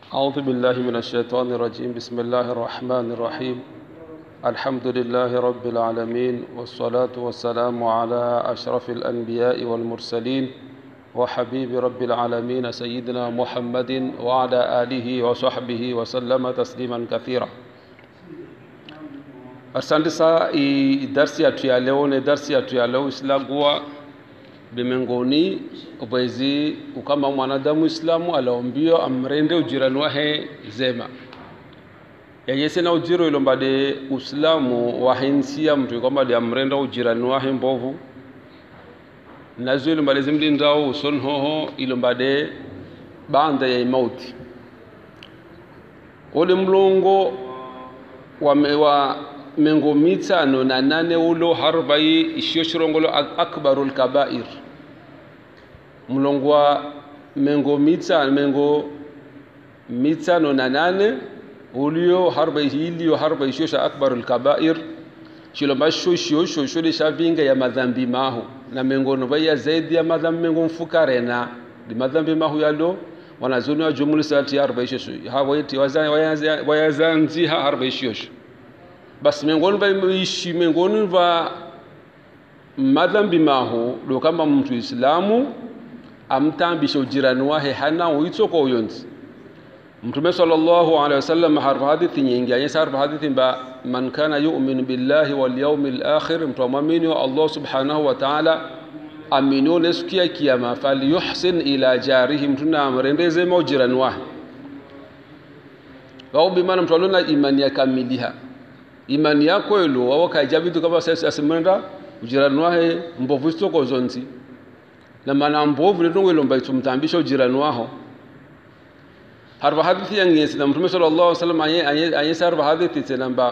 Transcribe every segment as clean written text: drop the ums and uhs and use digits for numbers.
أعوذ بالله من الشيطان الرجيم. بسم الله الرحمن الرحيم. الحمد لله رب العالمين، والصلاة والسلام على أشرف الأنبياء والمرسلين وحبيب رب العالمين سيدنا محمد وعلى آله وصحبه وسلم تسليما كثيرا. Asante sana. Darsi yetu ya leo ni darsi yetu ya leo islagua bimengoni ubaizi ukama mwanadamu Islamu alaombio amrende ujirani wahe zema yanyese na ujiro ilombade Uislamu wahensia mtu kwamba li amrenda ujirani wahe mbovu nazo ilombade zimlindao usonhoho ilombade banda ya mauti ule mlongo wa mengo mitano na nane ulo harbai ishioshirongolo akbarul kabair mlongwa mengo mitano na nane ulio harbai hilio harbai ishosha akbarul kabair shilomba shosho de shavinga ya madhambi mahu na mengo nobaya zaidi ya madhambi mengo mfukarena di madhambi mahu yalo wanazoni wa jumla sati harbai ishosho hawaiti wayazanzi harbai ishosho basi mengoni va madhambi mahu do kama mtu Islamu amtambisha ujirani wahe hana uitoko uyonzi. Mtume sallallahu alaihi wasallam harfa hadithi nyingi ayesa harfa hadithi mba man kana yu'minu billahi wal yawmil akhir, mtu muamini wa Allah subhanahu wa ta'ala aminone siku ya kiyama falyuhsin ila jarihi, mtuna amrendeze ujirani wahe wao bimana mtu alona imani ya kamiliha imani yako ilo wao kajabitu kama sasa asimenda ujirani wahe mbovu sitoko zonzi na maana mbovu ndio ilomba itumtambisha ujirani wao. Harfa hadithi yangesi na Mtume sallallahu alaihi wasallam ayesa harfa hadithi tena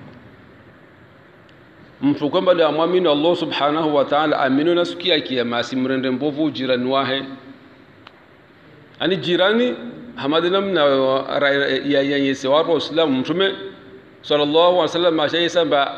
mtu kwamba la muamini Allah subhanahu wa ta'ala aminu na siku ya kiyama asimrende mbovu ujirani wahe ani jirani hamadina mna ya yese wa Uislamu. Mtume sallallahu alaihi wasallam ashayesa ba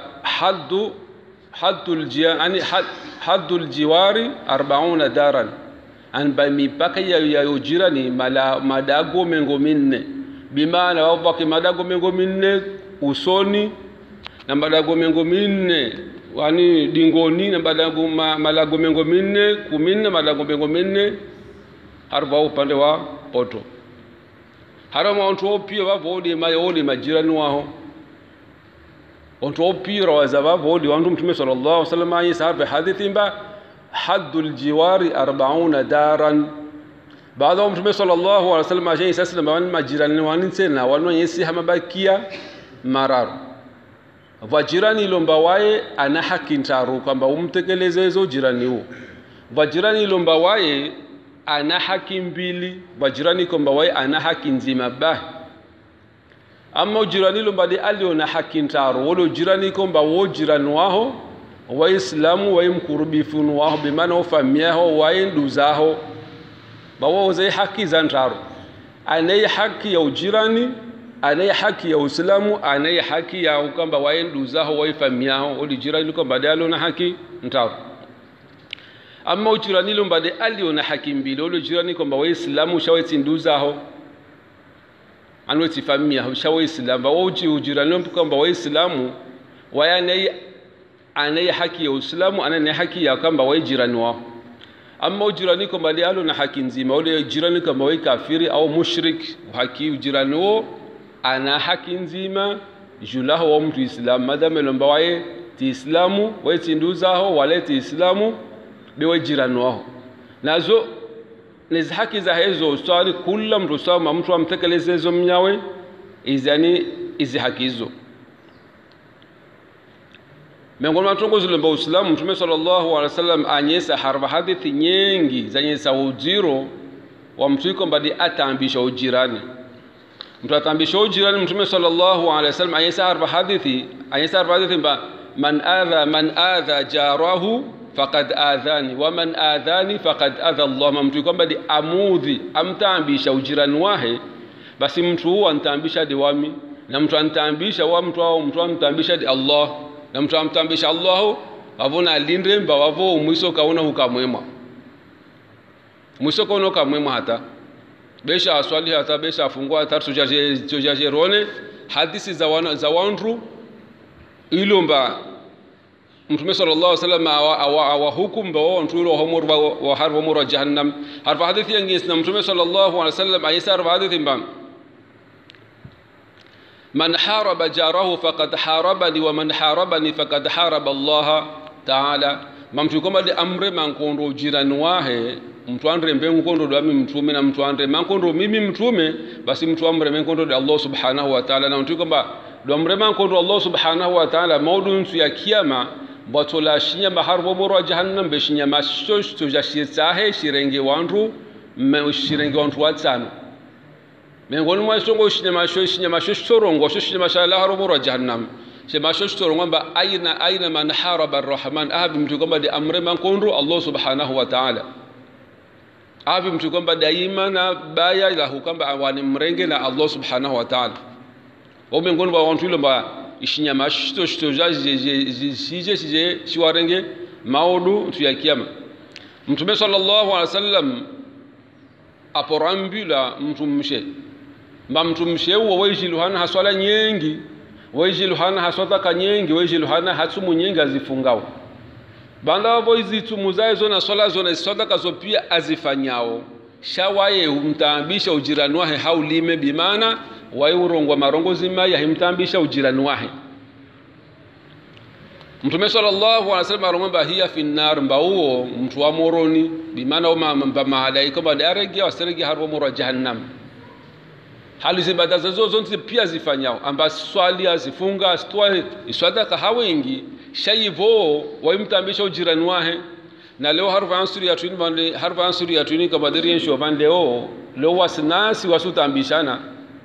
haddul jiwari 40 daran an ba mipaka ya ujirani madago mengo minne bimaana wabaki madago mengo minne usoni na madago mengo minne wani dingoni na malago mengo minne kuminne madago mengo minne harba upande wa poto harama onto pia wavodi majirani wao onto opira wazababo wodi wandu Mtume sallallahu alaihi wasallam ayisa harfa hadithi mba haddul jiwari 40 daran baada Mtume sallallahu alaihi wasallam ayisa sallam wan majirani wanitena wanonyesi hamabakia mararu vajirani lomba wae ana haki ntaru kwamba umtekeleze hizo jirani huo. Vajirani lomba wae ana haki mbili, vajirani kwamba wae ana haki nzima bahi. Ama ujirani lombadi aliona haki ntaru wolo jirani komba wo jirani waho waislamu wa mkurubifunu waho bimana ufamiaho wa nduzaho bawo zai haki za ntaru anaye haki ya ujirani anaye haki ya Uislamu anaye haki ya ukamba wa nduzaho wa famiaho wolo jirani komba aliona haki ntaru. Ama ujirani lombadi aliona haki mbili wolo jirani komba waislamu shaweti nduzaho anweti famia ushawe Islam waoji ujirani mtu kwamba waislamu wayane anaye haki ya Uislamu anaye haki ya kwamba wao jirani wao. Ama ujirani kwamba lialo na haki nzima ule jirani kama wao kafiri au mushrik haki ujirani wao ana haki nzima julaho wa mtu Islam madame lomba wao ti Islamu waitinduzaho waleti Islamu bewe jirani wao nazo nizi haki za hizo usali kula mtu sawa mtu amtekeleze hizo mnyawe izani izi haki hizo. Miongoni mwa tongozi lomba Uislamu Mtume sallallahu alaihi wasallam anyesa harfa hadithi nyingi zanyesa ujiro wa mtu kwamba atambisha ujirani. Mtu atambisha ujirani Mtume sallallahu alaihi wasallam anyesa harfa hadithi mba man adha jarahu faqad adhani wa man adhani faqad adha Allah. Mtu kwamba amudhi amtambisha ujirani wahe basi mtu huo antambisha diwami na mtu antambisha wa mtu au mtu antambisha di Allah na mtu amtambisha Allah avona alinde mba wavo mwiso kaona hukamwema mwiso kaona hukamwema hata besha aswali hata besha afungua hata tujaje rone hadithi za wanru ilomba Mtume sallallahu alaihi wasallam awahukum ba wantu ro homor wa har homor jahannam harfa hadithi yangis na Mtume sallallahu alaihi wasallam ayisar hadithi mbam man haraba jarahu faqad harabani wa man harabani faqad haraba Allah ta'ala mamtu kama de amre mankondo jirani wahe mtu andre mbengu kondo do mimi mtume na mtu andre mankondo mimi mtume basi mtu amre mankondo de Allah subhanahu wa ta'ala na mtu kama do amre mankondo Allah subhanahu wa ta'ala maudun ya kiyama batola shinya maharbo moro jahannam be shinya mashosh to jashitahe shirenge wandu me shirenge wandu watano mengoni mwa songo shinya mashosh torongo shinya mashala haro moro jahannam she mashosh torongo ba aina man haraba arrahman ahabi mtu kwamba de amre mankondo Allah subhanahu wa ta'ala ahabi mtu kwamba daima na baya ila kwamba awani mrenge na Allah subhanahu wa ta'ala wa mengoni wa wantu ile ba ishinya mashito jaje shiwarenge maudu tu ya kiyama Mtume sallallahu alaihi wasallam aporambula mtumshe uwo wejiluhana haswala nyengi wejiluhana haswata nyengi wejiluhana hatumu nyengi azifungao banda boizi tumuzae zona swala zona sadaka zo pia azifanyao shawaye umtambisha ujirani wahe haulime bimana wae urongwa marongozi maya himtambisha ujirani wahe Mtume sallallahu alaihi wasallam aromba hiya fi nar mbauo mtu wa moroni bimana wa malaika badarege wasirege harbo moro jahannam hali zibada zazo zonse pia zifanyao amba swali azifunga astwa iswadaka hawengi shayivo waimtambisha ujirani wahe na leo harfa ansuri ya twini kama diri ensho bandeo leo wasinasi wasutambishana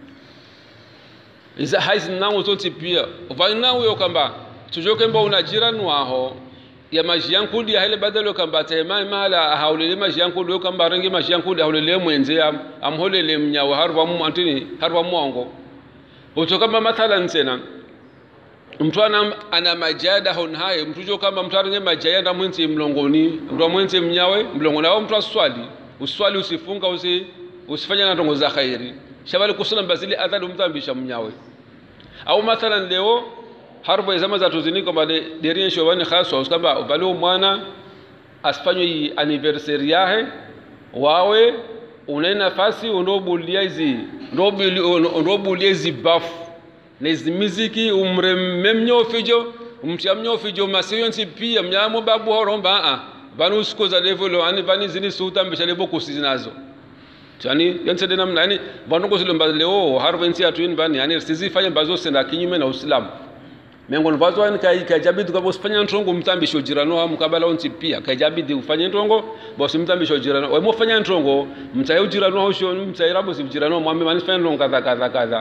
iza haizi nangu zonse pia vainangu yo kamba tujoke mba unajirani waho ya majiankudi ya hele badalo kamba tema mahala haulele majiankudi yo kamba rangi majiankudi haulele mwenze amholele mnyawe harwa mwongo utokamba mathalan tena mtu ana majada honhaye mtu jo kama mtu aringe majaya mwenze mlongoni mtu mwenze mnyawe mlongoni au mtu uswali usifunga usifanya na ndongo za khairi shabali kusuna bazili adhali mtambisha mnyawe au mathalan leo harbo zama za tuzini kwa derien showani khaswa uskamba balio mwana asifanywe anniversary yake wawe una nafasi undobulia hizi bafu na hizi muziki umrememnyo fijo umtiamnyo fijo masiyonsi pia mnyamo babu horomba banu sikoza level ani bani zini sutambisha lebo kusizinazo yani yanse namna yani banoko zilomba leo harbo nsi atuini bani yani sizifanya bazo senda kinyume na Uislamu mengo nvazo ani kajabidi kwa usifanya ntongo mtambisho jirano wa mkabala onti pia kajabidi ufanye ntongo bosi mtambisho jirano wewe mfanya ntongo mtayo jirano hosho mtairabu si jirano mwame manifanya ntongo kadha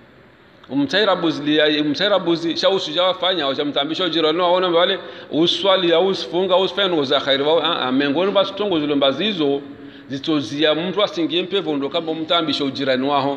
umtairabu shausu jawafanya au mtambisho jirano waona wale uswali au usifunga usifanya ntongo za khairi wa mengo nvazo ntongo zilomba zizo zitozia mtu asingie mpevo ndo kama mtambisho jirani waho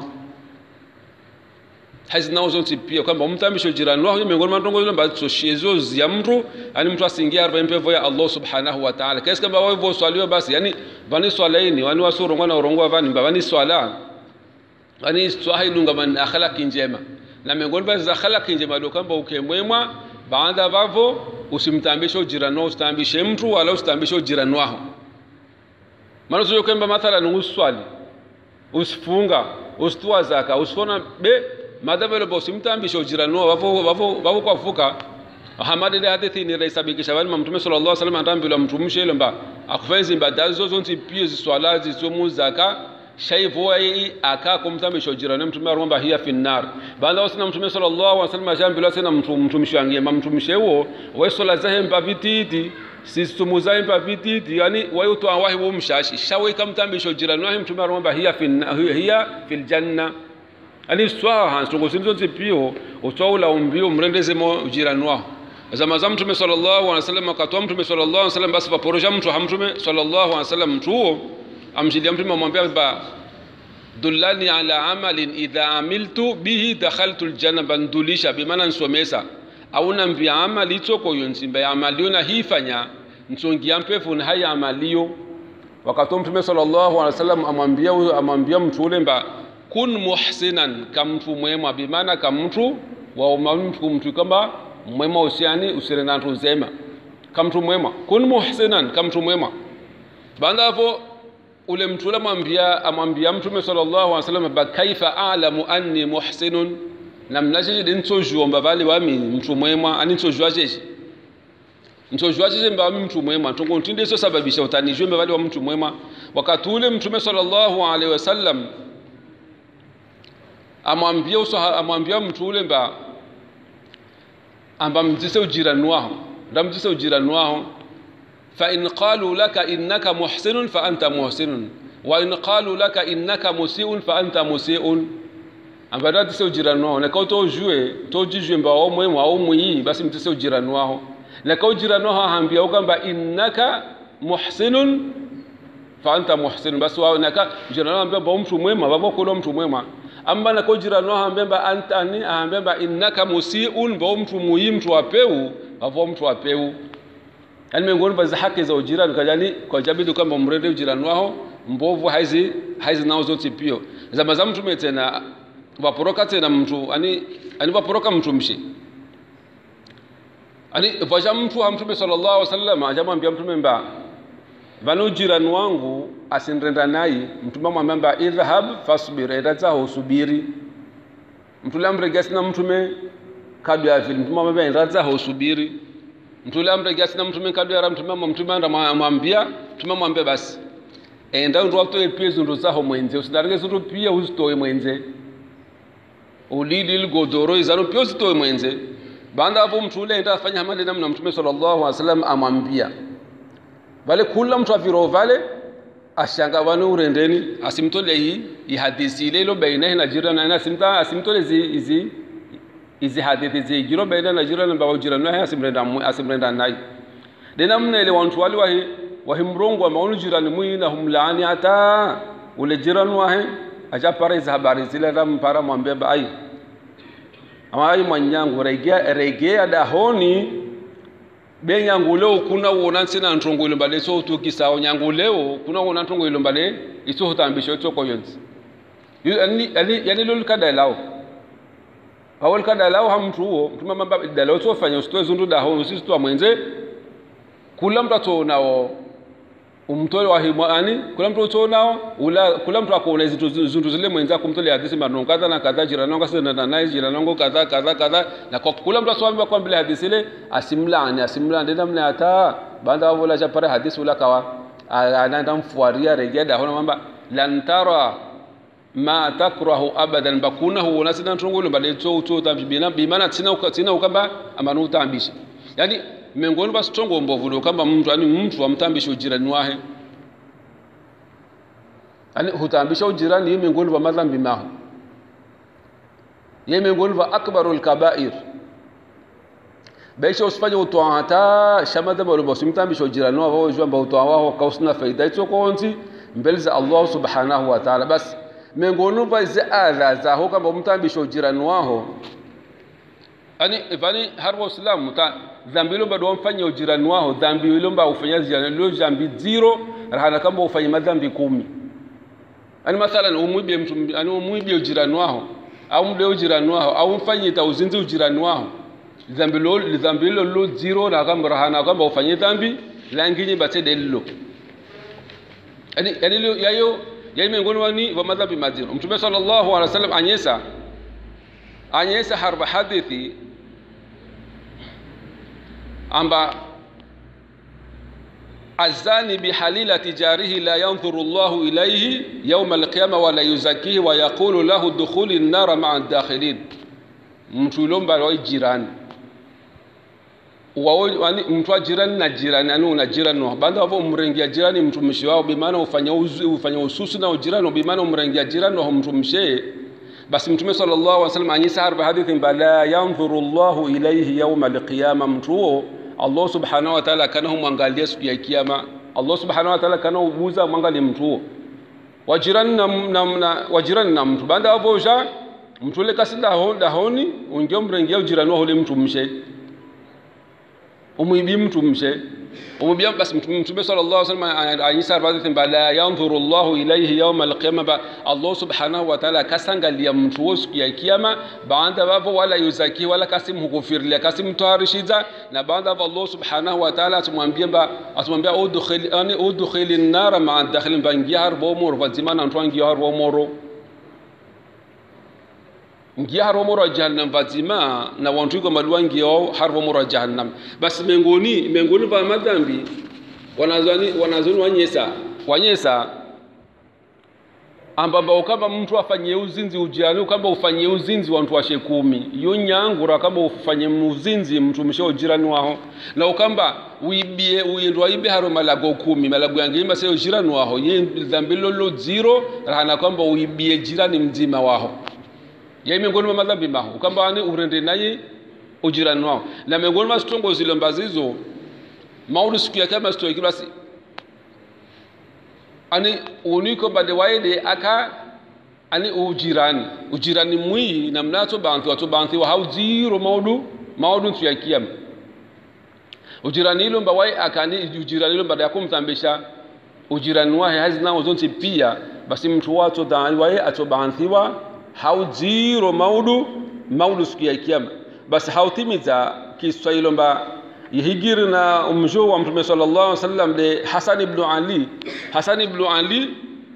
hazi nao zonti pia kwamba mtambisho jirani waho miongoni mwa ndongo zilomba zitoshezo zia mtu ani mtu asingie arba mpevo ya Allah subhanahu wa ta'ala kesi kama wao hivyo swaliwa basi yani vani swalaini wani wasurongwa na urongwa vani mbani swala ani swahilunga man akhlaqi njema na miongoni mwa za akhlaqi njema ndo kwamba ukemwema baada vavo usimtambisho jirani wao usitambishe mtu wala usitambishe jirani waho maana sio kwamba mathalan uswali usifunga usitoa zaka usifona be madavelo bosi mtambisho jirani wao kwa fuka Muhammad ile hadithi ni raisabikisha wali Mtume sallallahu alaihi wasallam atambila mtumishe lomba akufenzi ibada zote pia ziswala zisomu zaka shaivo aka kumtambisho jirani Mtume aromba hiya finnar baada wasina Mtume sallallahu alaihi wasallam ajambila sana mtumisho angie mtumishe huo wesola zahe mbavititi sisi tumuzae mpavititi yani wayo awahi wo mshashi shawe kamtambisho jirani wahi Mtume aromba hiya fil janna ani swa hanso sinzo pio utwaula umbio mrendeze mo jirani wao zama za Mtume sallallahu alaihi wasallam akatoa Mtume sallallahu alaihi wasallam basi vaporoja mtu Mtume sallallahu alaihi wasallam mtu amshidia Mtume amwambia ba dullani ala amalin idha amiltu bihi dakhaltu aljanna bandulisha bimaana nsomesa au nambia amali toko yonsimba ya amaliyo na hifanya nsongia mpefu na haya amaliyo wakati Mtume sallallahu alaihi wasallam amwambia mtu ule mba kun muhsinan, kamtu mwema, bimaana kamtu wa mtu kamba mwema usiani usirena nzema, kamtu mwema, kun muhsinan, kamtu mwema. Baada hapo ule mtu ule amwambia Mtume sallallahu alaihi wasallam ba kaifa a'lamu anni muhsinun, na mnaje dintojua mbavali wami mtu mwema, ani ntojua jeje ntojua jeje mba mtu mwema, tongo ntinde so sababisha utanijue mbavali wa mtu mwema. Wakati ule Mtume sallallahu alaihi wasallam amwambia mtu ule mba amba mtise ujirani wao, ndamtise ujirani wao, fa in qalu laka innaka muhsinun fa anta muhsinun wa in qalu laka innaka musii'un fa anta musii'un. Amba ndatise ujirani wao, na kauto jijue mba wao mwema au mwi, basi mtise ujirani wao, na kau jirani wao haambia ukamba innaka muhsinun fa anta muhsinun, basi wao naka jirani wao ambia ba mtu mwema, baba kulo mtu mwema. Amba na kau jirani wao ambia anta ni ambia innaka musii'un, ba mtu mwi, mtu wapeu, baba mtu wapeu. Yani miongoni mwa haki za ujirani kajani kwa jabidu kama mrende ujirani wao mbovu haizi nao zote pio zama za mtu tena vaporoka tena mtu ani vaporoka mtu mshi ani vaja mtu wa Mtume sallallahu alaihi wasallam ajamwambia Mtume mba vanu jirani wangu asinrenda naye. Mtume amwambia idhhab fasbir, etaza usubiri. Mtume amregesi na Mtume kadu ya vile. Mtume amwambia etaza usubiri. Mtume amregesi na Mtume kadu ya Mtume amwambia basi enda ndo watoe pia zindu zaho mwenze, usidarenge zindu pia uzitoe mwenze, ulili godoro izano pia uzitoe mwenze. Baada hapo mtu ule enda afanya amali namna Mtume sallallahu alaihi wasallam amwambia vale kula mtu afiro vale ashanga wanu urendeni asimtole hii hadithi ile ilo baina na jirani, na asimtole hizi hadithi zigiro baina na jirani mbao jirani na asimrenda naye dena mna ile watu wale wahimrongo wa maunu jirani muina humlaani hata ule jirani wahe acha para hizo habari zile rampara mwambie bai ama ai mwanyangu regea dahoni be nyangu leo kuna uona sina ntongo ile mbale so tukisao nyangu leo kuna uona ntongo ile mbale iso hutambisho iso ko yonzi yani lolo kada lao awal kada lao hamtu huo mtuma mamba dalao so fanya usitoe zundu dahoni sisi tu mwenze kula mtu nao umtole wa himani kula mtu nao kula mtu akona zundu zile mwenza kumtole hadithi mano kadha na kadha jirani wangu sasa na naye jirani wangu kadha na kwa kula mtu aswambi kwa bila hadithi ile asimlani ndio namna hata baada wala chapare hadithi ula kawa anaenda mfuaria rejea hona mamba lan tara ma takrahu abadan bakuna huwa nasina ntungulu bale to tabibina bimana tina ukamba amanu utambisha yani miongoni mwa stongo mbovu kama mtu amtambisha ujirani wahe yani hutambisha ujirani yeye miongoni mwa madhambi maho yeye miongoni mwa akbarul kaba'ir baisha usifanye utoa hata shamada balo simtambisha ujirani wao ujamba utoa wao kausina faida hizo konzi mbele za Allah subhanahu wa ta'ala. Basi miongoni mwa hizo adha za kama mtambisha ujirani wao ani harwa Uislamu dhambi hilo bado wamfanya ujirani wao, dhambi hilo mba ufanya jirani hilo dhambi 0 rahana kama ufanye madhambi 10. Ani mathalan umwibie mtu umwibie ujirani wao au mle ujirani wao au mfanye tauzinzi ujirani wao, dhambi hilo 0 na kama rahana kama ufanye dhambi langine batede lilo. Yani yayo miongoni mwa madhambi mazito. Mtume sallallahu alaihi wasallam anyesa harba hadithi amba azani bihalilati jarihi la yanzuru Allahu ilayhi yawm alqiyama wa la yuzakihi wa yaqulu lahu dukhuli an-nar ma'a ad-dakhilin. Mtu lomba wa jirani wani mtu wa jirani na jirani una jirani no banda wao umrengia jirani mtumishi wao bimaana ufanya ususu na jirani bimaana umrengia jirani no mtumishi. Basi Mtume sallallahu alaihi wasallam anyisa harba hadithi bala yanzuru Allahu ilayhi yawm alqiyama, mtuo Allah subhanahu wa ta'ala kana humwangalia siku ya kiyama. Allah subhanahu wa ta'ala kana ubuza mwangalie mtuo wajirani na mtu banda hapo ja mtu ile kasida honi ungeomrengia ujirani wao ule mtu mshe umuibi mtu mshe umubia basi mtume sallallahu alaihi wasallam ayisa baadhi la yanzuru Allahu ilayhi yawm al-qiyamah Allah subhanahu wa ta'ala kasangalia mtu siku ya kiyama baada wapo wala yuzaki wala kasimhukufiria kasimtarishiza na baada Allah subhanahu wa ta'ala atumwambia udkhilin nar ma'a dakhilin bangia harbo moro wazimana ntwangi harbo moro ngia harbo moro jahannam vazima na wantu kwa malwangi yao harbo moro jahannam basi mengoni pa madhambi wanazoni wanyesa ambamba kama mtu afanye uzinzi ujirani kama ufanye uzinzi wa mtu wa 10 iyo nyangura kama ufanye uzinzi mtu msho ujirani wao na ukamba uibe haro malago 10 malago yangima sio ujirani wao ye dhambi lolo 0 rahana kwamba uibie jirani mzima wao yeye miongoni mwa madhambi maho ukamba ani urende naye ujirani wao na miongoni mwa stongo zile mbazizo maulu siku ya kama sitoki basi ani uniko bade waide aka ani ujirani mwi na mnato banthi wa hauziro maudu tuyakia ujirani hilo mbawai akani ujirani hilo baada ya kumtambisha ujirani wahe hazina uzonti pia basi mtu watu dawai atobanthiwa hauziro maudu siku ya kiyama basi hautimiza Kiswahili mba yihigiri na umjo wa Mtume sallallahu alaihi wasallam de Hasan ibn Ali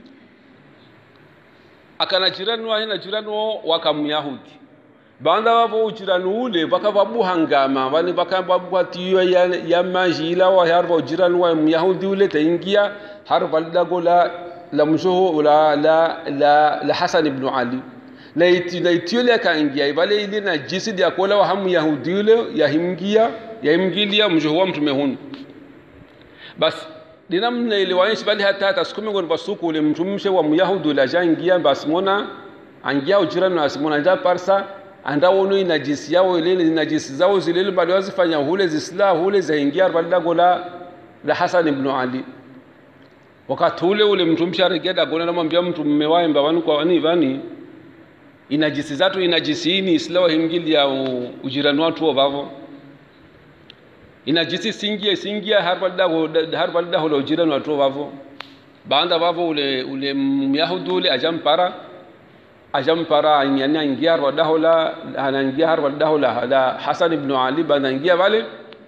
akana jirani wa hina jirani wa Myahudi banda wapo ujirani ule bakababu hangama wani bakababu tiyo ya majila wa harba jirani wa Myahudi ule taingia harba dago la mjo la Hasan ibn Ali na itiyole kaingia ibale ile na jisi dia kola wa hamu Yahudi ule yaimgilia mjo wa mtume hunu bas dinamna ile waishi bali hata sikume ngon basuku ule mtumshe wa Myahudi la jangia bas mona angia ujirani na simona nda parsa andawono inajisi yao ile inajisi zao zile bali wazifanya hule zislah hule zaingia bali dago la Hasan ibn Ali wakati ule mtumshe aregeda gona namwambia mtu mmewaimba wanu kwa wani inajisi zatu inajisini islawa himgilia ujirani watu wao inajisi singia harbalda holo ujirani watu wao baada wao ule Myahudi ule ajampara ingia harbalda anaingia harbalda la Hasan ibn Ali baada ingia wale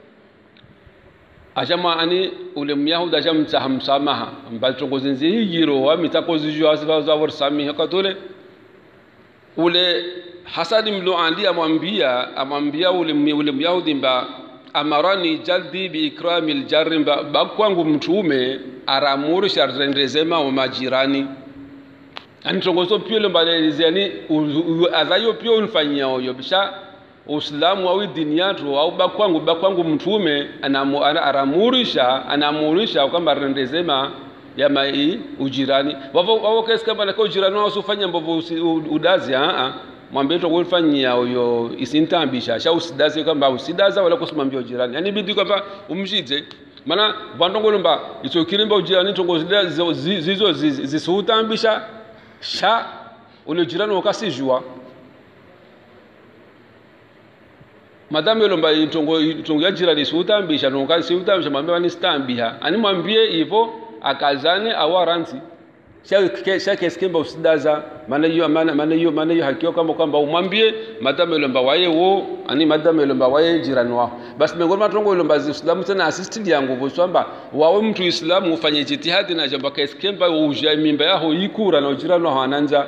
ajama ani ule Myahudi ajamsamaha mbatongozinzi hijiro wa mitakozijwa asibaza warsami katole ule Hasan ibn Ali amwambia ule Myahudi mba amarani jaldi bi ikramil jarri mba kwangu mtume aramuru sharrendezema wa majirani anitongozo pio le mbaleziani azayo pio unfanyia oyo bisha Uislamu au dini yetu au bakwangu mtume anamurisha kwamba rendezema ya mai ujirani wao kesi kama na ujirani wao usifanye mbovu udazi mwambie to kufanyia huyo isintambisha sha usidazi kwamba usidaza wala kusimambia ujirani yani bidi kwamba umshite maana vandongolomba ito kirimba ujirani tongozilia zizo zisutambisha sha ule jirani wakasijua madame lomba itongo ya jirani sutambisha nokasi utambisha mwambie ni stambia ani mwambie hivyo akazane awaranti shake skemba usidaza maana hiyo hakio kwamba umwambie madame lomba waye ani madame lomba waye jirani wao basi miongoni matongo lomba Uislamu tena assist yangu kwamba wawe mtu Uislamu ufanye jitihadi na jamba keskemba uje mimba yao ikura na jirani wao ananza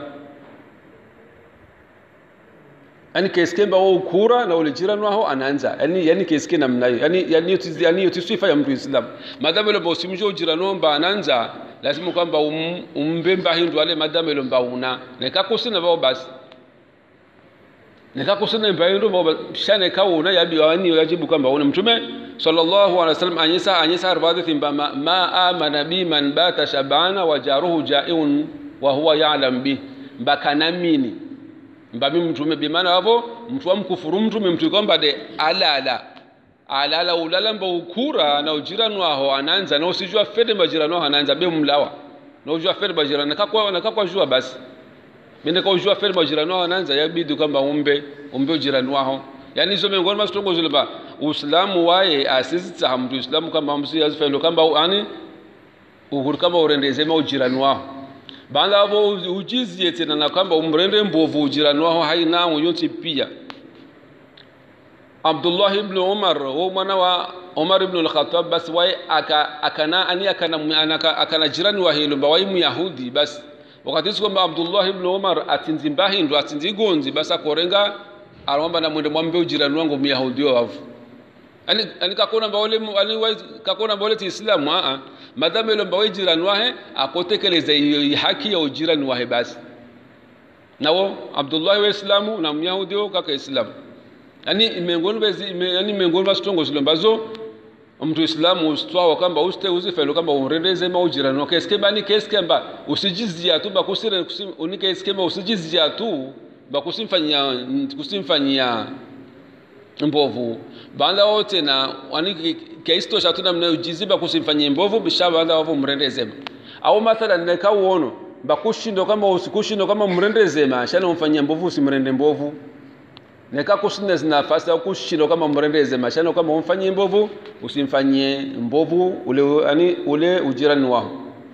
yani keskemba wao ukura na ule jirani wao anaanza yani keske namna hiyo yani yotisifaa ya mtu Uislamu madame lomba usimjue jirani wao anaanza lazima kwamba umbemba hindu wale madame lomba una nekakusina wao basi nekakusina mbayindo wao shane kauna yabi wani yajibu kwamba una mtume sallallahu alaihi wasallam anyesa arbadhi thimba ma amana bi man bata shabana wa jaruhu ja'un wa huwa ya'lam bi mbakanamini mbami mtume bi maana wao mtu amkufuru mtume mtu kwamba de alala ulala mba ukura na ujirani wao anaanza na usijua fede majirani wao anaanza be mlawa na ujua fede majirani nakakwa jua basi mimi kwa ujua fede majirani wao anaanza yabidi kwamba umbe ujirani wao yani hizo miongoni mwa stongo zile ba Uislamu waye asisi hamdu Uislamu kama msi yazifendo kama ani ukuri kama urendeze maujirani wao banda abo ujizie tena na kamba umrende mbovu ujirani wao haina yoti pia. Abdullah ibn Umar wa mwana wa Umar ibn al-Khattab bas wae akana jirani wa hilo bawai Myahudi bas wakati sikwamba Abdullah ibn Umar atinzimbahi ndo atinzigonzi bas akorenga alomba na mwende mwambe ujirani wangu Myahudi wavu ani kakona bawole ani kakona bawole Islamu madame ile bawai jirani wahe akotekeleza haki ya ujirani wahe basi nawo Abdullah wa Islamu na Myahudi kaka Islamu yani miongoni mwa stongo zilombazo mtu Islamu ustwao kamba uzifelo kamba urendeze maujirani wake skembani keskemba usijizia tu bakusire unike skemba usijizia tu bakusimfanyia mbovu banda wote na waniki kaisto shatuna mnayojiziba kusimfanyia mbovu bishaba banda wavo mrendeze au mathalan nekauono bakushindo kama usikushindo kama mrendeze shana umfanyia mbovu usimrende mbovu neka kushinda zinafasi au kushilo kama mrendeze mashano kama umfanyie mbovu usimfanyie mbovu ule ujirani wao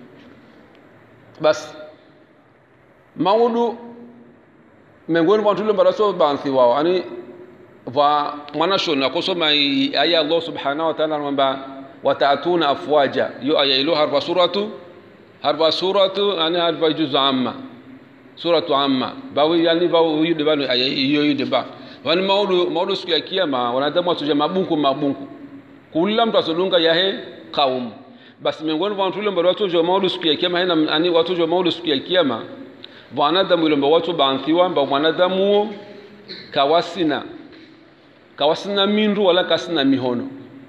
bas maudu miongoni mwa tulio mbaraso banthi wao ani wa mwanashona kusoma aya Allah subhanahu wa ta'ala anamwambia wataatuna afwaja yo aya ilo harfa suratu ani harfa juzu amma suratu amma bawi yani bawi yude bano aya hiyo yude ba wani maudu siku ya kiyama wanadamu watoja mabunku kula mtu asodunga yahe kaum basi miongoni mwa watu mbele watoja maudu siku ya kiyama haina ani watoja maudu siku ya kiyama wanadamu ile watu baanthiwa mba wanadamu kawasina mindu wala kasina mihono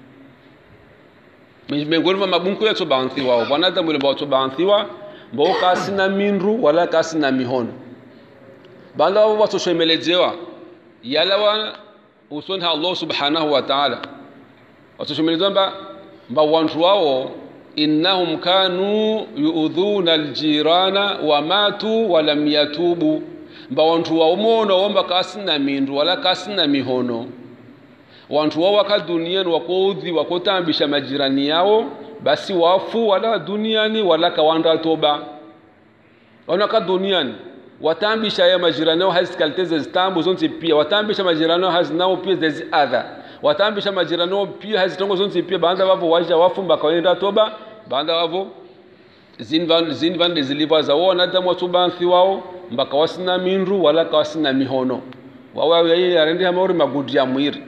miongoni mwa mabunku yetu baanthiwa wanadamu ile watu baanthiwa mba kasina mindu wala kasina mihono banda watu shemelezewa yalawa usonha Allah subhanahu wa ta'ala watushimilizwa mba wantu wao innahum kanu yu'dhuna aljirana wa matu wa lam yatubu mba wantu wao mono omba kasina mindu wala kasina mihono wantu wao waka duniani wakoudhi wakotambisha majirani yao basi wafu wala duniani wala kawanda toba wanaka duniani watambisha ya majirani yao hazikaliteze zitambu zonzi pia watambisha majirani yao hazinao pia zezi adha watambisha majirani yao pia hazitongo zonzi pia baanda wavo waja wafumba kawaenda toba baanda wavo zinvande ziliva za wao nadamu watubanthi wao mbaka wasina minru wala kawasina mihono wawa yeye arendi hamauri magudi ya mwiri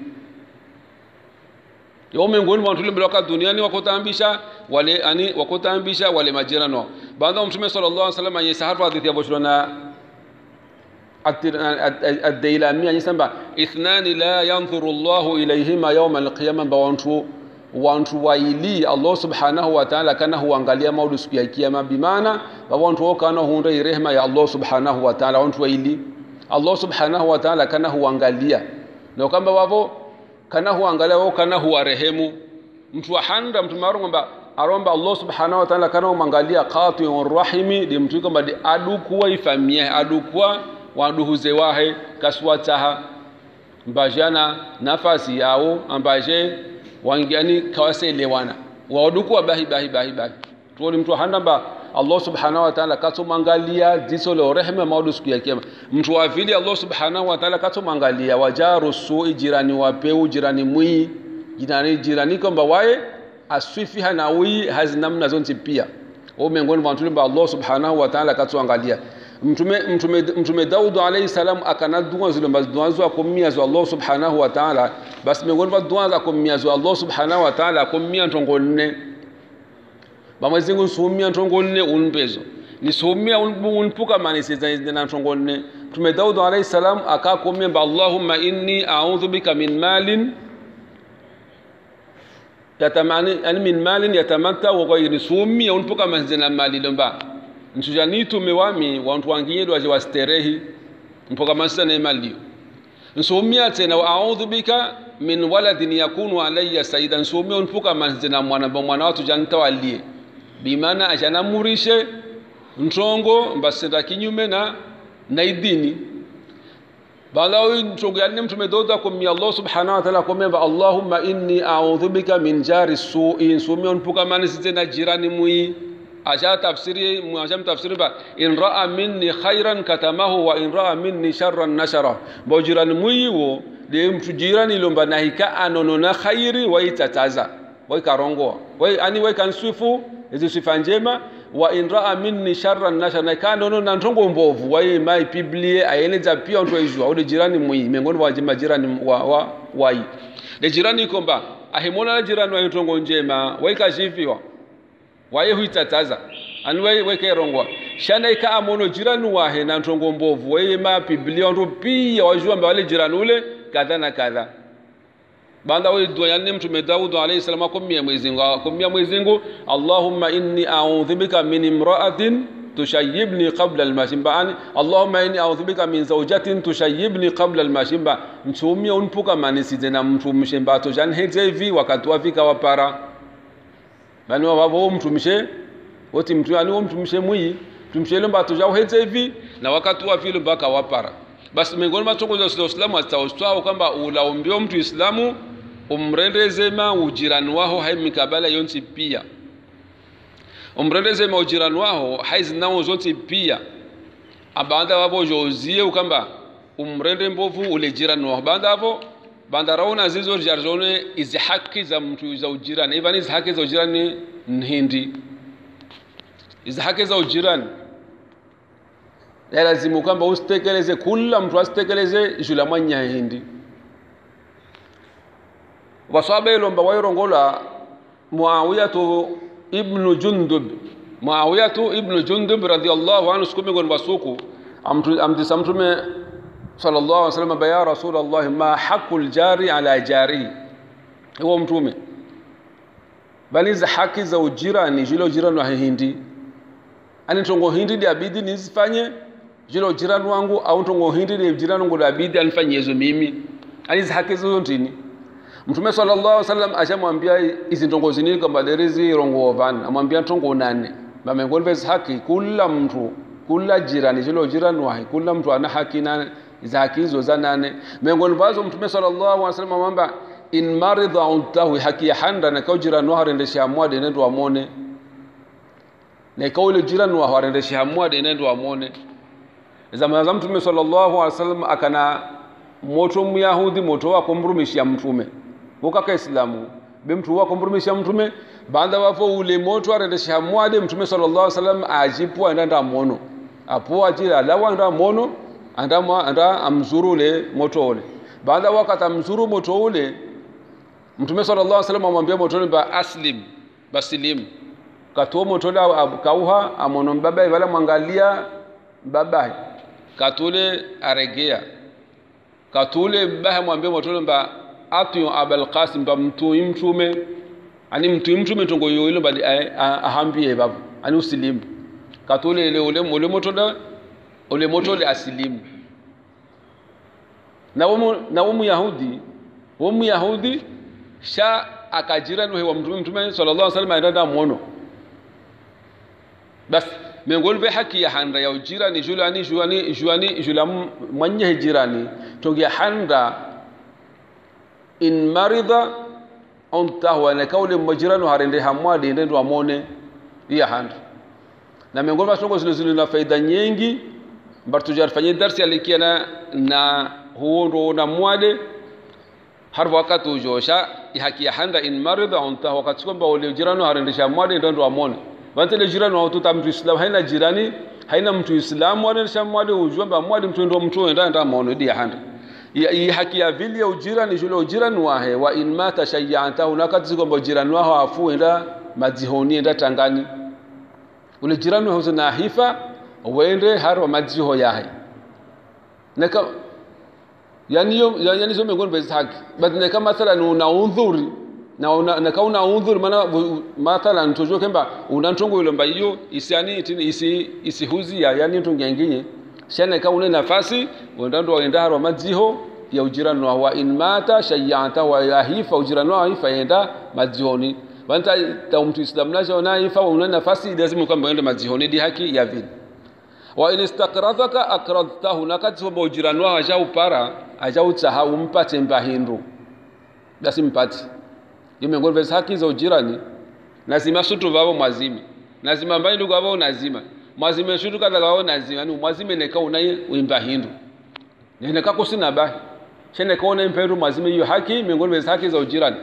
yo miongoni mwa watu mbele duniani wakotambisha wale majirani wao baanda mtume sallallahu alaihi wasallam yesahafu hadithi ya boshona الديلامي يسمى اثنان لا ينظر الله إليهما يوم القيامة wantu waili Allah subhanahu wa ta'ala kana huangalia maudu siku ya kiyama bimaana wantu kana huunda rehema ya Allah subhanahu wa ta'ala wantu waili Allah subhanahu wa ta'ala kana huangalia na kamba wavo kana huangalia wao kana huwarehemu mtu wahanda mtu maro kwamba aromba Allah subhanahu wa ta'ala kana huangalia qati'ur rahimi di mtu kwamba adukuwa ifamie adukuwa waduhuze wahe kaswataha mbajana nafasi yao ambaje wangiani kawaselewana wadukuwa bahi tuoni mtu handamba Allah subhanahu wa ta'ala katomangalia jiso le rehema maudu siku ya kiyama mtu wa vili Allah subhanahu wa ta'ala katomangalia wajaru sui jirani wapeu jirani mwi jirani kwamba wae aswifi hanawi hazinamna zonzi pia au miongoni mwa watu Allah subhanahu wa ta'ala katoangalia mtume Daud alayhi salam akana dua zile dua akomia za Allah subhanahu wa ta'ala basi miongoni mwa dua za akomia za Allah subhanahu wa ta'ala akomia ntongonne bamazingu nsumia ntongonne unbezo ni sumia unpuka manisiza na ntongonne mtume Daud alayhi salam akakomia ba Allahumma inni a'udhu bika min malin yatamanta wa ghayri sumia unpuka manzina mali lomba nsujani tumewami wantu wangine waje wasterehi mpoka masana imalio nsumia tena wa a'udhu bika min waladin yakunu alayya sayyidan nsumia unpuka manzina mwana watu jantawalie bimana ajana murishe ntongo mbasenda kinyume na idini bala ntongo yani mtume doda kumya Allah subhanahu wa ta'ala kumemba Allahumma inni a'udhu bika min jari su'in sumion puka mani sitena jirani mui aja tafsiri muajam tafsiri ba in ra'a minni khairan katamahu wa in ra'a minni sharran nashara bo jirani mui wo de mtu jirani lomba nahika anonona khairi wa itataza wa karongo wa ani wa kansifu hizo sifa njema wa in ra'a minni sharran nashara kanono na ntongo mbovu wa mai biblie ayeneza pia ndo izwa ode jirani mui miongoni wa jirani wa de jirani komba ahimona jirani wa ntongo njema wa ikashifiwa waye huitataza anwe weke rongwa shana ika amono jirani wahe na ntongo mbovu waye ma biblia ndo pia wajua mbale jirani ule kadha na kadha banda wewe dua ya mtume Daud alayhi salam akomia Mwenyezi Mungu Allahumma inni a'udhu bika min imra'atin tushayyibni qabla al-mashimba Allahumma inni a'udhu bika min zawjatin tushayyibni qabla al-mashimba mtumia unpuka manisi tena mtu mshembato jan hivi wakati wafika wapara bani wabo mtumishe wote mtu yani mtumishe mwi tumshe lomba tujao hivi na wakati wa vile mpaka wapara basi miongoni mwa tongo za Uislamu ataostwao kwamba ulaombio mtu Islamu umrendezema ujirani wao haimikabala yonsi pia umrendezema ujirani wao haizinao zote pia abanda wabo jozie ukamba umrende mbovu ule jirani wao banda hapo bandarauna zizo jarjone izi haki za mtu za ujirani even izi haki za ujirani nhindi izi haki za ujirani lazima kwamba usitekeleze kila mtu asitekeleze jula mwanya hindi wasaba ilomba wairongola Muawiyatu ibn Jundub radiyallahu anhu sikumi gon basuku amtisamtume sallallahu alaihi wasallam ya rasulullah ma haqqul jari ala jari huwa mtume bali za haki za ujirani jilo jirani wa hindi ani tongo hindi dia bidi nizifanye jilo jirani wangu au tongo hindi dia jirani wangu dia bidi anifanye hizo mimi ani za haki hizo ntini mtume sallallahu alaihi wasallam ashamwambia hizi tongo zinini kama derizi rongo van amwambia tongo 8 bamengolve haki kila mtu kila jirani jilo jirani wa kila mtu ana haki na za haki hizo za 8 miongoni wazo mtume sallallahu alaihi wasallam amwambia in marida untahu haki ya handa na kaujirani wa rendesha amwade nendo amone na kaule jirani wa rendesha amwade nendo amone zama za mtume sallallahu alaihi wasallam akana moto myahudi moto wa kumrumishia mtume ukaka islamu bimtu wa kumrumishia mtume banda wafo ule moto arendesha amwade mtume sallallahu alaihi wasallam ajipwa ndanda mono apo ajira lawa ndanda mono anda amzuru ule moto ule baada wakati amzuru moto ule mtume sallallahu alaihi wasallam amwambia moto ba aslim basilim katuo moto ule kauha amono mbaba wala mwangalia baba katule aregea katule mbaba mwambia moto ule ba atu abul qasim ba mtume ani mtume tongo yoyilo bali ahambie babu ani usilimu katule ile ule moto ule asilimu na umu Yahudi sha akajirani wa mtume sallallahu alaihi wasallam aenda muono bas miongoni vya haki ya handa ya ujirani julani mwenye jirani togia handa in marida ontahu na kauli majirani harende hamwadi ndendo amone ya handa na miongoni mwa songo zile na faida nyingi mbartu jarfanye darsi alikiana na huo ndo na mwade har wakati ujosha haki ya handa in marida ontahu wakati kwamba ule jirani harendesha mwade ndendo amone wantele jirani wa tuta mtu Islam haina mtu Islam wanaendesha mwade ujomba mwade mtu ndo mtu enda amone dia handa hii haki ya vile ya ujirani jule ujirani wahe wa in mata shayyanta na kati kwamba jirani wao afu enda mazihoni enda tangani ule jirani wao na hifa wende haro maziho yahe naka yani zo miongoni mwa haki badala kama mathalan una udhuri na kauna udhuri maana mathalan tojo kemba una ntongo ile mba hiyo isiani isihuzia yani ntongo nyingine shana kama una nafasi wendando waenda haro maziho ya ujirani wa in mata shayyanta wa yahifa ujirani wa hifa enda mazihoni wanta ta mtu Islam nacho na hifa una nafasi lazima kwamba ende mazihoni di haki ya vile wa in istaqradhaka aqradtahu, nakati soba ujirani wao ajaupara ajautaha umpate mbahindu basi mpate imengolve haki za ujirani nazima sutu vavo mwazime nazima mbani ndugu vavo nazima mwazime sutu kada vavo nazima yani mwazime neka unaye uimba hindu neka kusina bahi shene kaona imperu mwazime hiyo haki mengolve haki za ujirani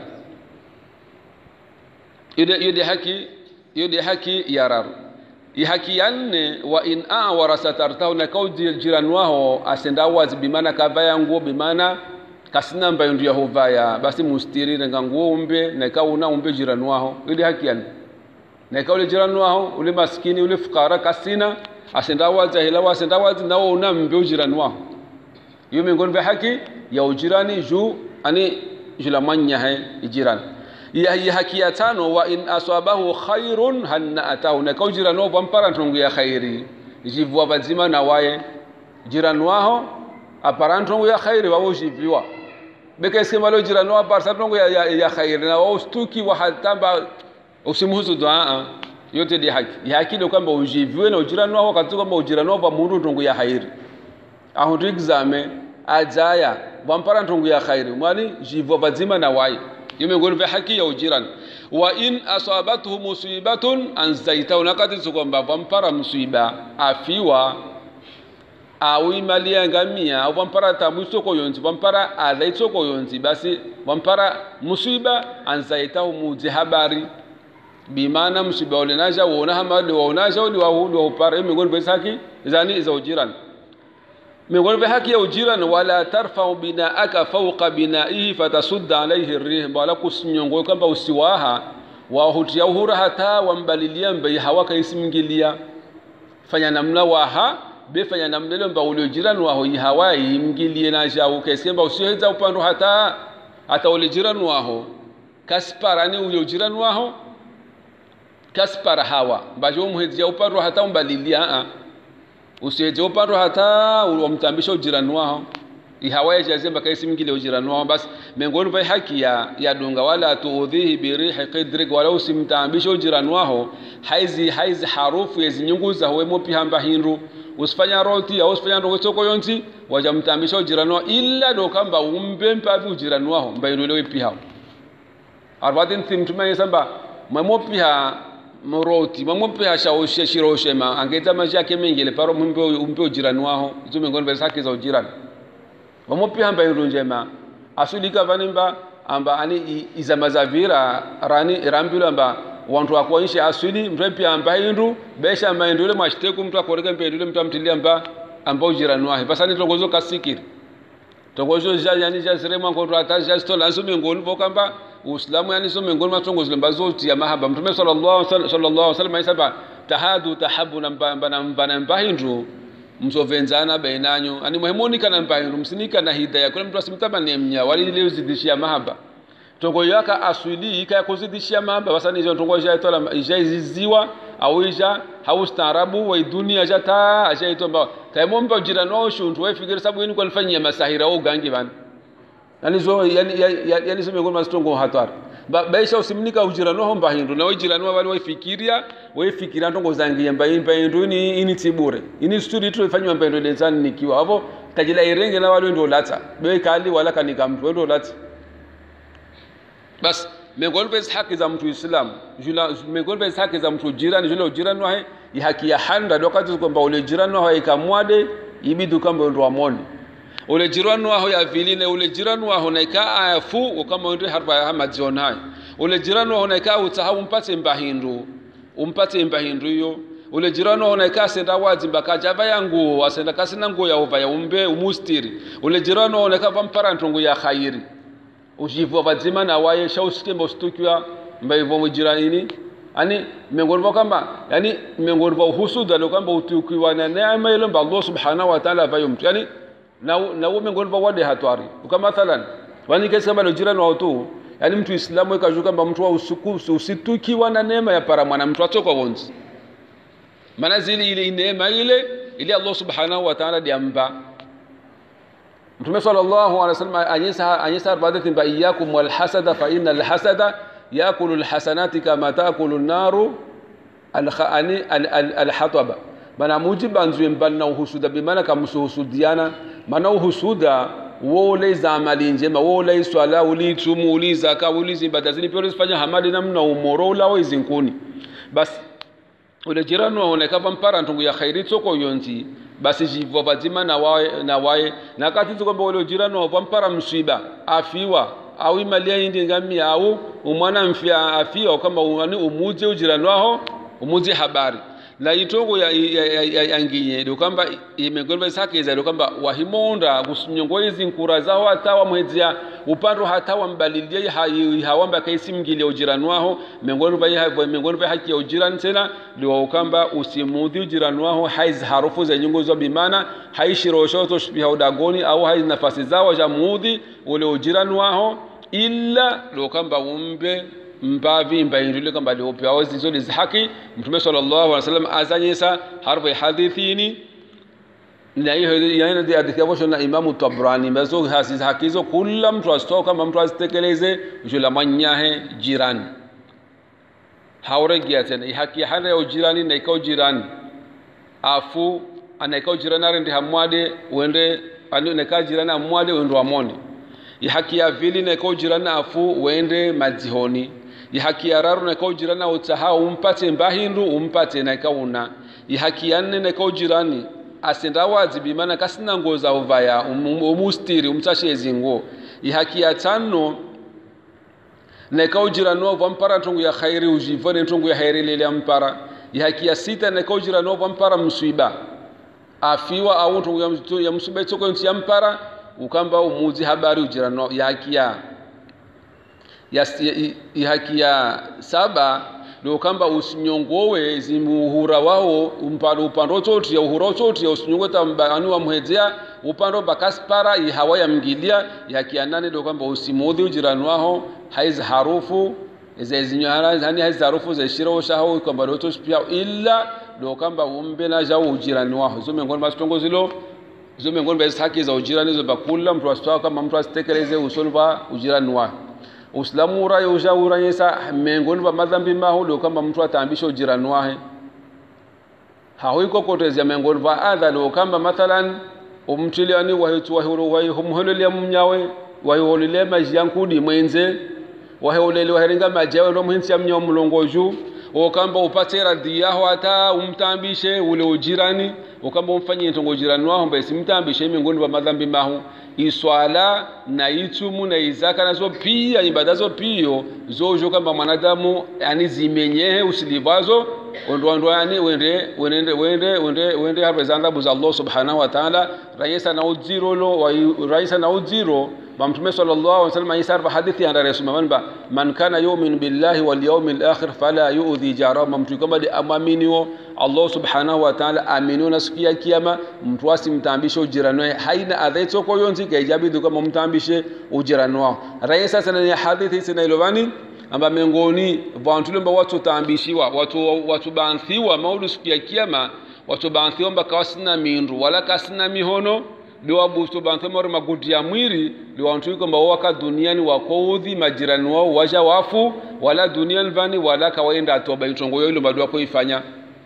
yode haki yararu ihaki yanne wa in awara satartahu na kaudi jirani wao asenda wazi bimana kavaya nguo bimana kasina mbayo ndio hovaya basi mustiri nga nguo umbe na kauna umbe jirani wao ile haki yanne na kaule jirani wao ule maskini ule fukara kasina asenda wazi hela asenda wazi nao una mbe jirani wao hiyo miongoni vya haki ya ujirani juu ani jula manya hai jirani ya haki ya tano wa in aswabahu khairun hanatahu na kau jirani wao vampara ntongo ya khairi jivua vazima na waye jirani wao apara ntongo ya khairi wao jiviwa beka iskema lo jirani wao apara ntongo ya khairi na wao stuki wa hatamba usimhusu dua yote di haki ya haki ndio kwamba ujiviwe na jirani wao wakati kwamba jirani wao vamundu ntongo ya khairi aho exame ajaya vampara ntongo ya khairi mwani jivua vazima na waye yimengoni vya haki ya ujirani wa in asabathu musibatun anzaitahu nakati sokwamba vampara musiba afiwa au imalia ngamia au vampara tamusoko yonzi vampara alaitoko yonzi basi vampara musiba anzaitahu muzi habari bimana musiba olenaja uona hamadi waonaja uli wa upara yimengoni vya haki zani za ujirani miongoni vya haki ya ujirani wala tarfa'u bina'aka fawqa bina'ihi fatasudda alayhi ar-rih wala kusinyongo kwamba usiwaha wa hutia uhura hata wambalilia mbai hawaka isimngilia fanya namna waha befanya namna ile mbao ule jirani wao hawai imngilie na jao kesemba usiweza upando hata ule jirani wao kasparani ule jirani wao kaspara hawa bajo muhedzia upando hata umbalilia usiweze upando hata umtambisha ujirani wao ihawaye jazemba kaisi mingile ujirani wao basi miongoni vya haki ya dunga wala tuudhihi birihi qidrik wala usimtambisha ujirani wao haizi harufu yezinyunguza huwemo pihamba hindu usifanya roti au usifanya ndogotoko yonzi wajamtambisha ujirani wao illa dokamba umbe mpavi ujirani wao mbayirolewe pihao arbatin timtume yesamba mwemo piha moroti mamompe ashaoshe shiroshe ma angeza maji yake mengele paro umpe ujirani wao hizo miongoni vya haki za ujirani mamompe hamba yurunjema asulika vanimba amba ani izamazavira rani rambilo amba wantu wakoishi asuli mrepi amba hindu besha maendule mashiteku mtu akoreka mpendule mtu amtilia amba ujirani wao basani tongozo kasikiri tongozo yani jasirema ngoto ataja stola nso miongoni vokamba Uislamu yani so miongoni mwa tongozo lembazo ya mahaba Mtume sallallahu alaihi wasallam aisaba tahadu tahabu na mbahindu msovenzana bainanyo ani muhimoni kana mbahindu msinika na hidayah kuna mtu asimtamani mnya wali leo zidishia mahaba tongo yaka aswili ika kuzidishia mahaba wasani hizo tongo jaitola jaiziwa au ija haustaarabu wa dunia jata ajaito kaimomba ujirani wao shuntu wefikiri sababu yini kwa nifanyia masahira au gangi bana yani zo yani sema ngoma stongo hatari baisha usimnika ujirani wao mbahindu na ujirani wao waifikiria ntongo zangi mbahindu ni ini tibure ini studio tu ifanywa mbahindu denzani nikiwa hapo tajila irenge na wale ndio lata bewe kali wala kanika mtu ndio lata bas miongoni vya haki za mtu Islam miongoni vya haki za mtu jirani jule ujirani wao haki ya handa dokati kwamba ule jirani wao ikamwade ibidu kamba ndio amoni ule jirani wao ya viline ule jirani wao naika afu kama ndio harba hamajion hai ule jirani wao naika utahabu umpate mbahindu hiyo ule jirani wao naika senda wazi mbakaja bayangu asenda kasina nguo ya ova ya umbe umustiri ule jirani wao naika vampara ntongo ya khairi ujivu wazima na waye shauske mbostukiwa mbaivo mjirani ni ani miongoni mwa kama yani miongoni mwa husuda ndio kwamba utukiwa na neema ile mba Allah subhanahu wa ta'ala bayumtu yani na miongoni mwa wade hatari kama mathalan wani kesi kama jirani wao tu yani mtu Islamu ikajuka kwamba mtu wa usukufu usitukiwa na neema ya para mwana mtu atoka wonzi manazili ile neema ile Allah subhanahu wa ta'ala diamba Mtume sallallahu alaihi wasallam anyesa ibadatin ba iyyakum wal hasada fa innal hasada yakulu al hasanati kama taakulu an-naru al-hataba bana mujibanzwe mbali na uhusuda bimana kamusuhusudiana mana uhusuda wole za amali njema wole swala ulitumu ulizaka ulizibada zini pia ulizifanya hamadi namna umoro ulawo izinkuni basi ule jirani waonekava mpara ntungu ya khairi tsoko yonti basi jivo bazima na wae na kati kwamba ule jirani wa mpara msiba afiwa au imalia indi ngamia au umwana mfia afiwa kama umuze ujirani wao umuze habari la itongo ya nginye ndio kwamba imegolwa isake za ndio kwamba wahimonda kusinyongoezi nkura zao hata mwezia upando hata wambalilie hawamba kaisi mgile ujirani wao mengoni vya haki ya ujirani tena ndio kwamba usimudhi ujirani wao haiz harufu za nyungu za bimana haishiroshoto shbiha udagoni au haiz nafasi zao za muudhi ule ujirani wao illa ndio kwamba umbe mbavi mbaindule kwamba liope awazi zile za haki mtume sallallahu alaihi wasallam azanyesa harfu hadithini na hiyo yana ndio hadithi hapo na Imam Tabrani mbazo hasi haki hizo kila mtu astoka kama mtu azitekeleze jula manyahe jirani hauregia tena haki hana ya jirani na ikao jirani afu anaikao jirani arende hamwade uende aneka jirani amwade uende amone haki ya vili na ikao jirani afu uende mazihoni haki ya raru na ikao jirani utaha umpate mbahindu umpate na ikauna haki ya nne na ikao jirani asenda wazibi maana kasina ngoza uvaya umustiri umtashe zingo haki ya tano na ikao jirani wa mpara ntungu ya khairi ujivone ntungu ya khairi lele mpara haki ya sita na ikao jirani wa mpara msiba afiwa au ntungu ya msiba itoko nti ya mpara ukamba umuzi habari ujirani haki ya saba ndio kamba usinyongowe zimuhura wao upando choti ya uhura choti ya usinyongota mbani wa muhezea upando bakaspara ihawa ya mgilia haki ya nane ndio kamba usimudhi ujirani wao haiz harufu zinyara yani haiz harufu za shiro shahau kwamba ndio pia illa ndio kamba umbe na jao ujirani wao hizo miongoni mwa stongo zilo hizo miongoni mwa haki za ujirani hizo bakula mtu asitoa kama mtu asitekeleze usoni ujirani wao Uislamu ura ushauri yesa miongoni mwa madhambi mahulo kama mtu ataambisha ujirani wake hawiko kotezea miongoni mwa adhalu kama mathalan umtiliani wahumuhololia mnyawe wahiolele majiankudi mwenze wahiolele wahiringa majawe ndo mhinsi ya mnyawe mlongoju okamba upate radhi yao hata umtambishe ule ujirani okamba umfanyie ntongo jirani wao mbesi mtambishe miongoni mwa madhambi mahu iswala na itumu na izaka nazo pia ibada zo pio zojo kamba mwanadamu yani zimenyehe usilivazo ondo yani wende hapo zandabu za Allah subhanahu wa ta'ala raisa na uziro Mtume sallallahu alaihi wasallam yasarfa hadithi ya Rasul man kana yu'min billahi wal yawmil akhir fala yu'dhi jarahu mtu kama amaminiwo Allah subhanahu wa ta'ala aminuna siku ya kiyama mtu asimtambishe ujirani haina adhaito kwa yonzi kaijabidi kama mtambishe ujirani wao raisa sana ya hadithi sina ilovani amba miongoni vantu lemba watu tambishiwa watu banthiwa maudu siku ya kiyama watu banthiwa mpaka wasina mindu wala kasina mihono liwa busto banthiwa mara maguti ya mwiri liwa wantu kwamba waka duniani wakoudhi majirani wao waja wafu wala duniani vani wala kawaenda atoba itongo yo ilo mbadu wako ifanya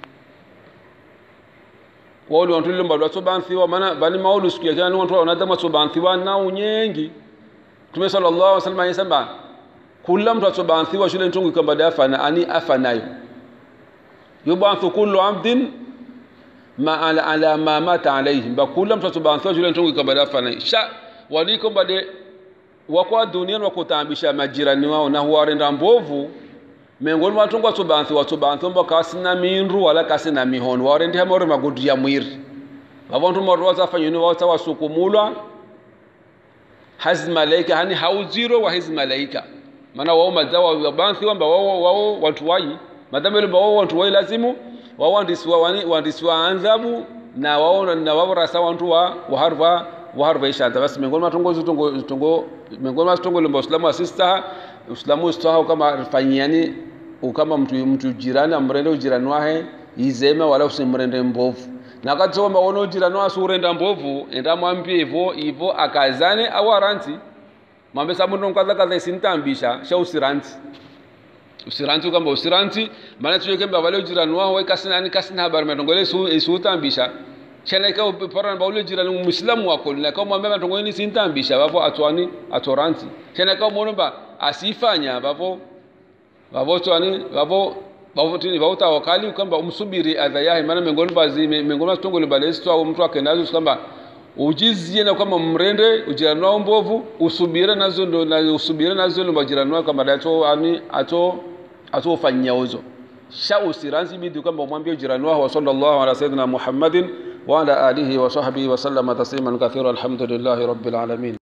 wao wantu lemba watu banthiwa maana bali maudu siku ya kiyama wantu wanadamu watu banthiwa na unyengi Mtume sallallahu alaihi wasallam yasema kula mtu atobanthiwa shule ntungu kwamba dafana ani afanayo yubanthu kullu abdin ma ala ma mata alayhi ba kula mtu atobanthiwa shule ntungu kwamba dafana sha waliko bade wakwa duniani wakotambisha majirani wao na huarenda mbovu miongoni mwa watu atobanthiwa mpaka sina minru wala kasina mihono warende hamore magudi ya mwiri abantu moro wazafanyeni wao tawasukumulwa haz malaika hani hauziro wa haz malaika maana wao mazawa wabanthi kwamba wao watu wai madhamu ile wao watu wai lazimu wao waandisiwa anzabu na wao rasa watu wa harva ishata basi miongoni mwa tongo ile Muislamu asista Uislamu ustaha kama fanyiani kama mtu jirani amrende ujirani wake izema wala usimrende mbovu na wakati kwamba uone ujirani wake urenda mbovu enda mwambie hivyo akazane au aranti Mwambe sabu ndo kaza isintambisha sha usiranti usiranti kamba usiranti maana tuwe kamba wale jirani wao kasina habari matongole isutambisha chana ikaw parana bawle jirani muislamu wako na kama mwambie matongole sintambisha babo atwani atoranti chana ikaw muomba asifanya babo twani babo tini bauta wakali kamba umsubiri adha yahi maana mengoni tongole balesi au mtu akenazo kamba ujizie na kama mrende ujirani wao mbovu usubire nazo ndo majirani wao kama atofanya uzo sha usiranzi bidi kama umwambie jirani wao sallallahu ala sayyidina Muhammadin wa ala alihi wa sahbihi wa sallama tasliman kathira alhamdulillahi rabbil alamin.